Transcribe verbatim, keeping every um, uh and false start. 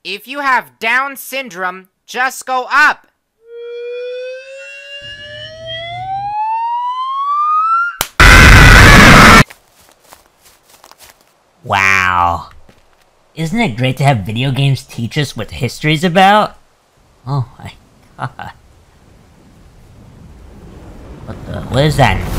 If you have Down syndrome, just go up. Wow. Isn't it great to have video games teach us what history's about? Oh my god. What the- what is that?